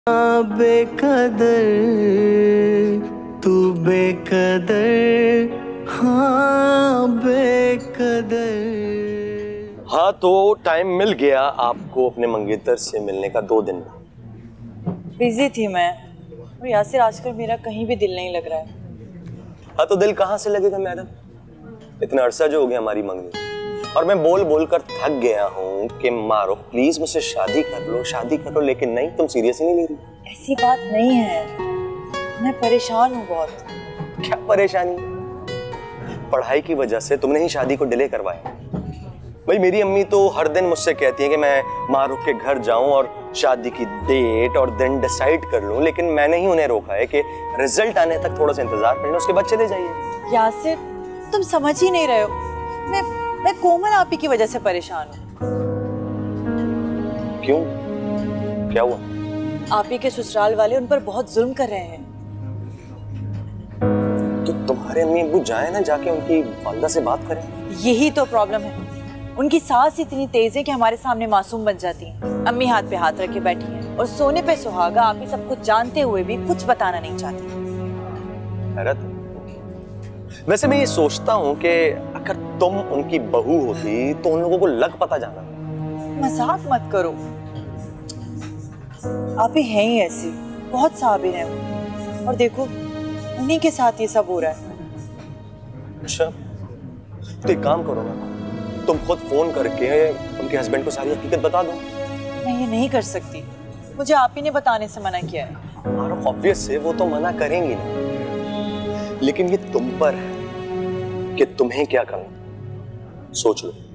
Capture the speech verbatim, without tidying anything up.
बेकदर तू बेकदर, हाँ बेकदर। हाँ तो टाइम मिल गया आपको अपने मंगेतर से मिलने का। दो दिन बिजी थी मैं, और यासिर आजकल मेरा कहीं भी दिल नहीं लग रहा है। हाँ तो दिल कहाँ से लगेगा मैडम, इतना अरसा जो हो गया हमारी मंगनी, और मैं बोल बोल कर थक गया हूँ कि मारो प्लीज मुझसे शादी कर लो शादी कर लो, लेकिन नहीं, तुम सीरियस ही नहीं ले रही। ऐसी बात नहीं है, मैं परेशान हूँ बहुत। क्या परेशानी? पढ़ाई की वजह से तुमने ही शादी को डिले करवाया। भाई मेरी अम्मी तो हर दिन मुझसे कहती है कि मैं मारूफ के घर जाऊं और शादी की डेट और दिन डिसाइड कर लूं, लेकिन मैंने ही उन्हें रोका है कि रिजल्ट आने तक थोड़ा सा इंतजार करना, उसके बाद चले जाइए। यासिर तुम समझ ही नहीं रहे हो, मैं मैं कोमल आपी की वजह से परेशान हूँ। क्यों, क्या हुआ? आपी के ससुराल वाले उन पर बहुत जुल्म कर रहे हैं। तो तुम्हारे अम्मी अब्बू जाए ना, जाके उनकी वालिदा से बात करें। यही तो प्रॉब्लम है, उनकी सास इतनी तेज है कि हमारे सामने मासूम बन जाती हैं। अम्मी हाथ पे हाथ रख के बैठी हैं और सोने पे सुहागा। आप ही सब कुछ जानते हुए भी कुछ बताना नहीं चाहती। हैरत। वैसे मैं ये सोचता हूँ कि अगर तुम उनकी बहू होती तो उन लोगों को लग पता जाना। मजाक मत करो, आप ही हैं ही ऐसी, बहुत साबिर हैं वो, और देखो उन्हीं के साथ ये सब हो रहा है। अच्छा तो एक काम करो ना, तुम खुद फोन करके उनके हस्बैंड को सारी हकीकत बता दो। मैं ये नहीं कर सकती, मुझे आप ही ने बताने से मना किया है। हमारा ऑब्वियस है, वो तो मना करेंगी ना, लेकिन ये तुम पर है कि तुम्हें क्या करना, सोच लो।